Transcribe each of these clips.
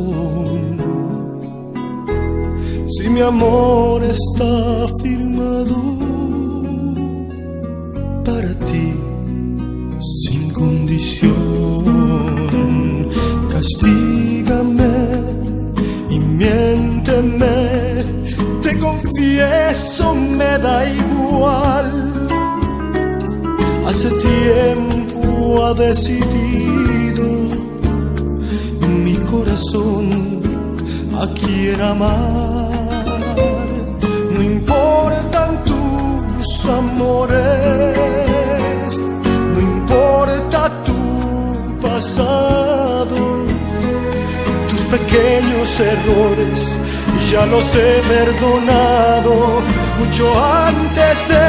corazón. Si mi amor está firmado para ti sin condición, castígame y miénteme, te confieso, me da igual. Hace tiempo ha decidido mi corazón a quien amar. No importan tus amores, no importa tu pasado, tus pequeños errores ya los he perdonado mucho antes de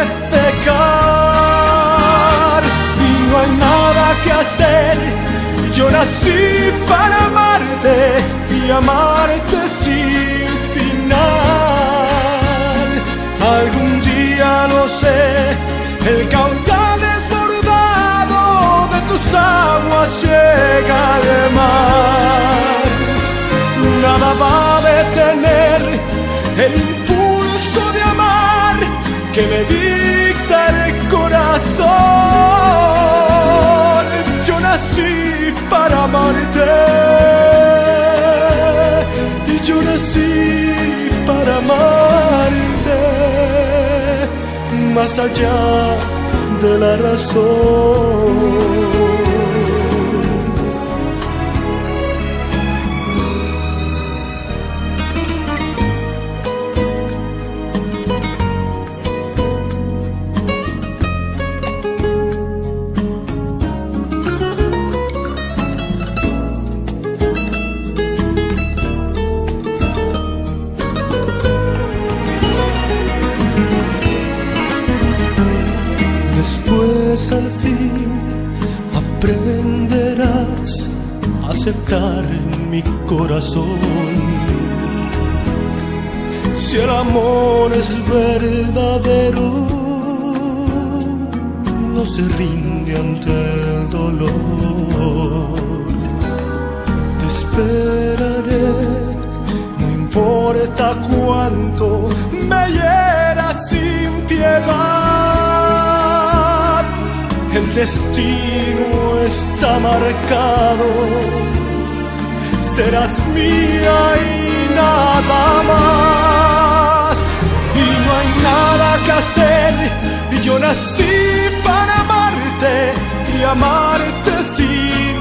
pecar. Y no hay nada que hacer, yo nací para amarte y amarte sin final. Algún día, no sé, el caudal desbordado de tus aguas llega al mar. Nada va a detener el impulso de amar que me dicta el corazón. Yo nací para amarte y yo nací para amarte más allá de la razón. Después al fin aprenderás a aceptar mi corazón. Si el amor es verdadero, no se rinde ante el dolor. Te esperaré, no importa cuánto me hieras sin piedad. El destino está marcado, serás mía y nada más. Y no hay nada que hacer, y yo nací para amarte y amarte sin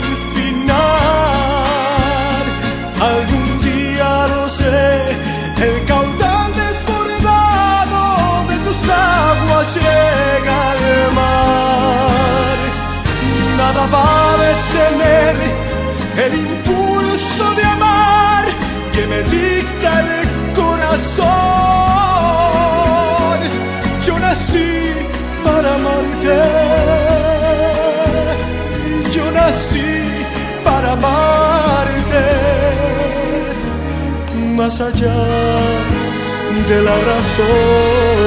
final. Algún día, no sé, el caudal desbordado de tus aguas llega al mar. Nada va a detener el impulso de amar que me dicta el corazón. Yo nací para amarte, yo nací para amarte más allá de la razón.